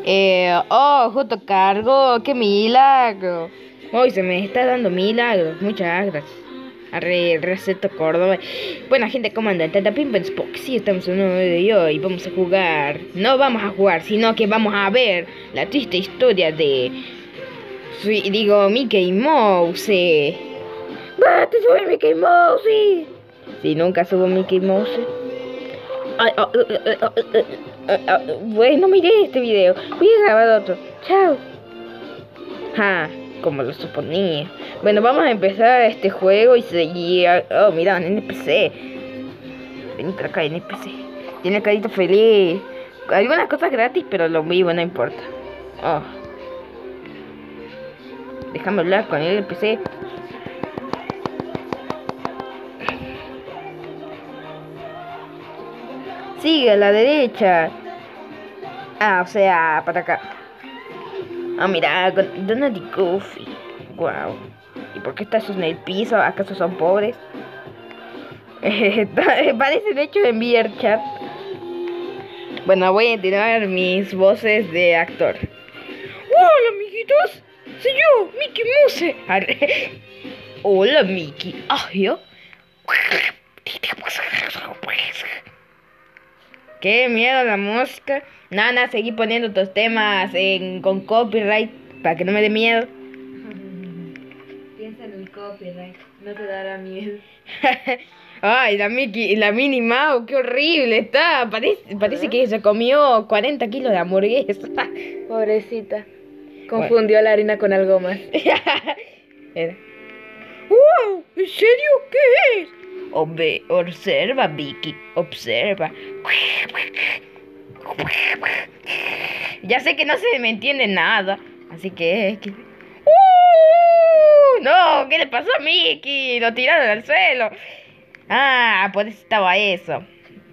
Justo cargo, qué milagro. Hoy se me está dando milagros, muchas gracias. Arre, Receto Córdoba. Buena gente, ¿cómo andan? Tata Pimpens Spock. Sí, estamos en un nuevo video y hoy vamos a jugar. No vamos a jugar, sino que vamos a ver la triste historia de... Mickey Mouse. ¡Te sube Mickey Mouse! Si nunca subo Mickey Mouse. Bueno, miré este video. Voy a grabar otro. Chao. Como lo suponía. Bueno, vamos a empezar este juego y seguir. Oh, mira, un NPC. Vení para acá, NPC. Tiene carita feliz. Algunas cosas gratis, pero lo vivo no importa. Oh. Déjame hablar con el NPC. Sigue a la derecha. O sea, para acá. Mira, con Donald y Goofy. Wow. ¿Y por qué está eso en el piso? ¿Acaso son pobres? Parece de hecho en VRChat. Bueno, voy a tirar mis voces de actor. Hola, amiguitos. Soy yo, Mickey Mouse. Hola, Mickey. Yo. Qué miedo la música. Nana, seguí poniendo tus temas con copyright para que no me dé miedo. Piensa en el copyright, no te dará miedo. Ay, la Minnie Mouse, qué horrible está. Parece que se comió 40 kilos de hamburguesa. Pobrecita. Confundió la harina con algo más. Era. ¡Wow! ¿En serio? ¿Qué es? Observa, Vicky, observa. Ya sé que no se me entiende nada, así que... No, ¿qué le pasó a Mickey? Lo tiraron al suelo. Por eso estaba eso.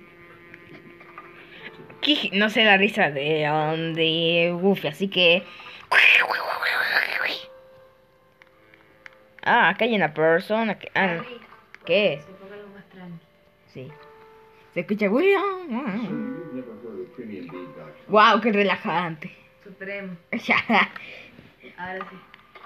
No sé la risa de Goofy, así que... Acá hay una persona que... ¿qué es? Se ponga algo más tranqui. Sí. Se escucha... Wow, qué relajante. Supremo. Ahora sí.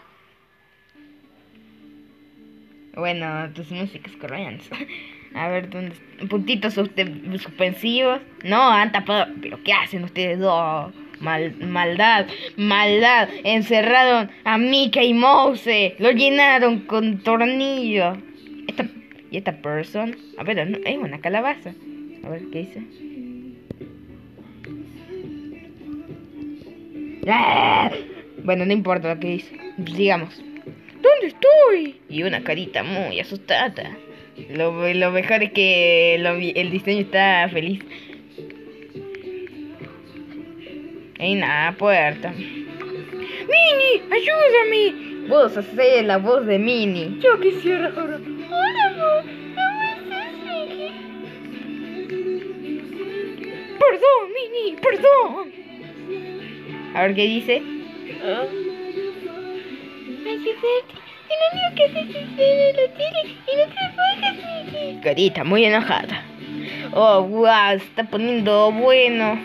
Bueno, tus músicas coreanas. A ver, ¿dónde? Puntitos suspensivos. No, han tapado. ¿Pero qué hacen ustedes dos? Maldad. Encerraron a Mickey Mouse. Lo llenaron con tornillos. ¿Y esta persona? A ver, es una calabaza. A ver, ¿qué dice? Bueno, no importa lo que dice. Sigamos. ¿Dónde estoy? Y una carita muy asustada. Lo mejor es que el diseño está feliz. Hay una puerta. ¡Minnie! ¡Ayúdame! Vos hacés la voz de Minnie. Yo quisiera ahora. Hola, amor. ¿Cómo estás, Mickey? Perdón, Minnie, perdón. A ver qué dice. El único que se sucede la tele y no trabajas, Mickey. Carita muy enojada. Oh, wow, se está poniendo bueno.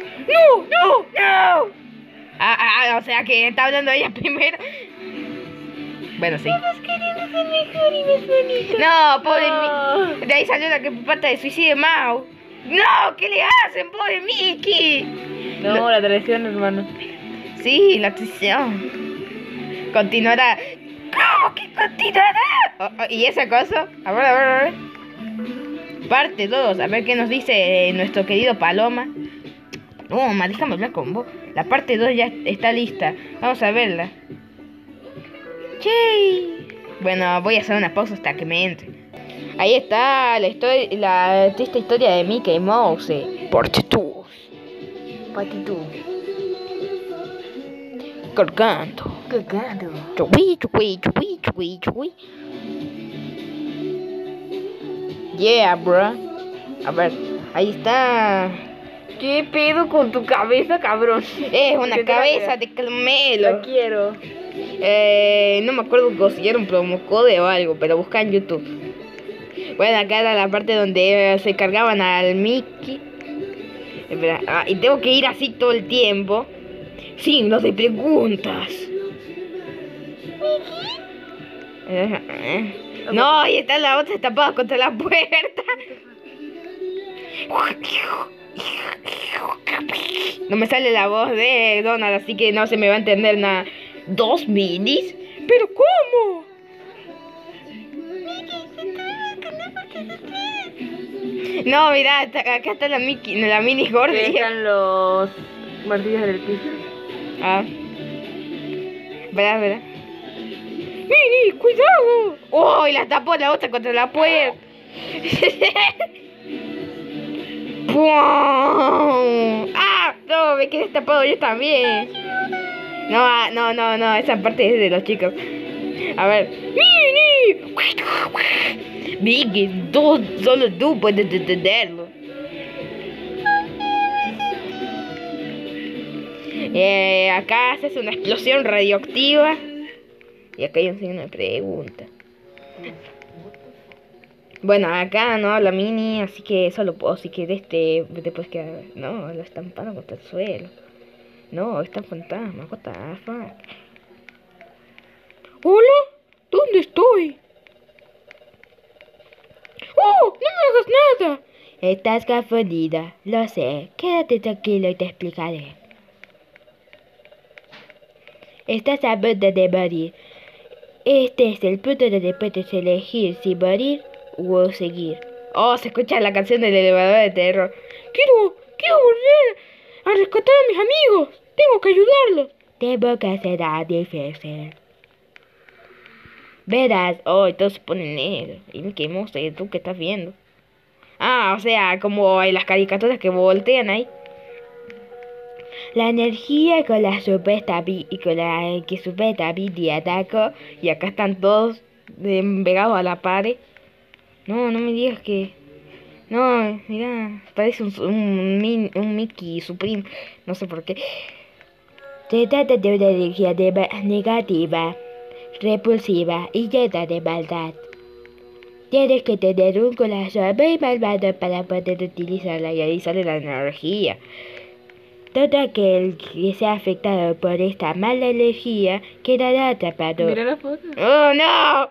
¡No! O sea que está hablando ella primero. Bueno, sí. Todos queriendo ser mejor y más bonito. No, pobre de ahí salió la que pata de suicidio Mau. No, ¿qué le hacen, pobre Mickey? No, la traición, hermano. Sí, la traición. Continuará. ¿Cómo que continuará? ¿Y esa cosa? A ver. Parte 2. A ver qué nos dice nuestro querido Paloma. Déjame hablar con vos. La parte 2 ya está lista. Vamos a verla. Che. Bueno, voy a hacer una pausa hasta que me entre. Ahí está la triste historia de Mickey Mouse. Parte 2. Cargando. Chui. Yeah, bro. A ver, ahí está. ¿Qué pedo con tu cabeza, cabrón? Es una cabeza de caramelo. La quiero. No me acuerdo si era un promocode o algo, pero busca en YouTube. Bueno, acá era la parte donde se cargaban al Mickey. Espera, y tengo que ir así todo el tiempo. Signos de preguntas. No, y está la otra tapada contra la puerta. No me sale la voz de Donald, así que no se me va a entender nada. ¿2 minis? ¿Pero cómo? No, mirá, acá está la mini Gordy. Están los martillos en el piso. Ah. Verá. ¡Mini, cuidado! ¡Oh! Y la tapó la otra contra la puerta. ¡Pum! ¡Ah! No, me quedé tapado yo también. No, esa parte es de los chicos. A ver. ¡Mini! Vicky, solo tú puedes entenderlo. Acá haces una explosión radioactiva. Y acá hay un signo de pregunta. Bueno, acá no habla Mini, así que solo puedo, si quieres te puedes quedar. No, lo estamparon contra el suelo. No, está un fantasma, what the fuck. ¿Hola? ¿Dónde estoy? ¡Oh! ¡No me hagas nada! Estás confundida, lo sé. Quédate tranquilo y te explicaré. Estás a punto de morir. Este es el punto donde puedes elegir si morir o seguir. Oh, se escucha la canción del elevador de terror. Quiero volver a rescatar a mis amigos. Tengo que ayudarlos. Temo que será difícil. Verás, todo se pone negro. Y me quemo, ¿tú qué estás viendo? Ah, o sea, como en las caricaturas que voltean ahí. La energía con la que supuesta vida atacó. Y acá están todos pegados a la pared. No me digas que... No, mira, parece un Mickey Supreme. No sé por qué. Se trata de una energía negativa, repulsiva y llena de maldad. Tienes que tener un corazón muy malvado para poder utilizarla, y ahí sale la energía. Todo aquel que sea afectado por esta mala energía quedará atrapado. Mira la foto. ¡Oh, no!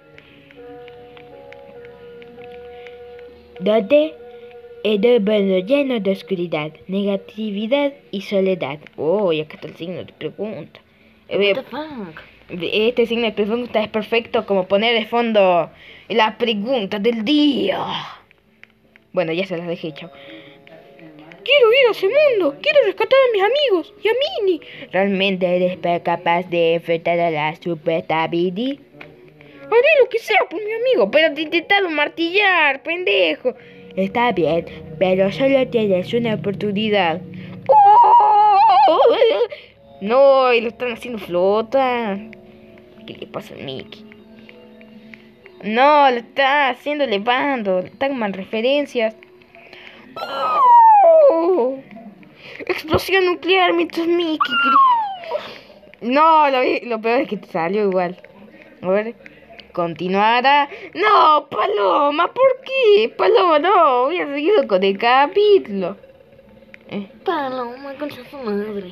Donde en un mundo lleno de oscuridad, negatividad y soledad. Oh, y acá está el signo de pregunta. What the fuck? Este signo de pregunta es perfecto como poner de fondo la pregunta del día. Bueno, ya se las dejé, chao. Quiero ir a ese mundo, quiero rescatar a mis amigos y a Mini. ¿Realmente eres capaz de enfrentar a la supuesta Bidi? Haré lo que sea por mi amigo, pero te he intentado martillar, pendejo. Está bien, pero solo tienes una oportunidad. ¡Oh! No, y lo están haciendo flota. ¿Qué le pasa a Mickey? No, lo está haciendo elevando. Están mal referencias. ¡Oh! Explosión nuclear mientras Mickey. No, lo peor es que te salió igual. A ver. Continuará. No, Paloma, ¿por qué? Paloma, no, hubiera seguido con el capítulo. Paloma, concha su madre.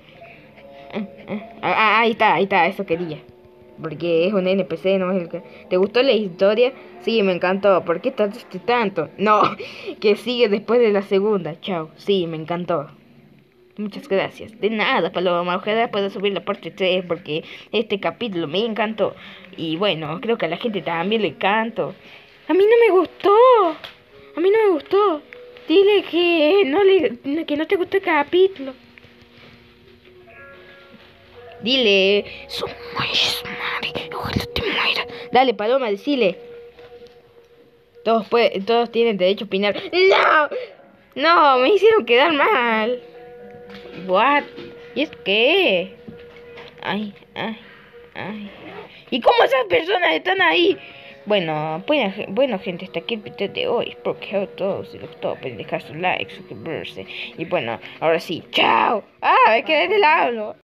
Ahí está, eso quería. Porque es un NPC, no es el que... ¿Te gustó la historia? Sí, me encantó. ¿Por qué tardaste tanto? No, que sigue después de la segunda. Chao. Sí, me encantó. Muchas gracias. De nada, Paloma. Ojalá pueda subir la parte 3 porque este capítulo me encantó. Y bueno, creo que a la gente también le encantó. A mí no me gustó. A mí no me gustó. Dile que no te gustó el capítulo. Dile. Son muy smart. Ojalá te mueras. Dale, Paloma, decile. Todos tienen derecho a opinar. No, me hicieron quedar mal. What? ¿Y es qué? Ay. ¿Y cómo esas personas están ahí? Bueno, gente, hasta aquí el video de hoy. Espero que a todos les gustó. Pueden dejar su like, suscribirse. Y bueno, ahora sí, chao. Me quedé del hablo.